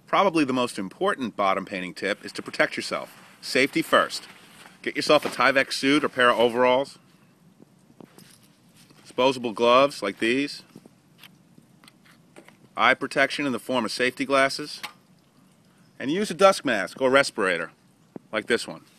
Probably the most important bottom painting tip is to protect yourself. Safety first. Get yourself a Tyvek suit or pair of overalls. Disposable gloves like these. Eye protection in the form of safety glasses. And use a dust mask or respirator like this one.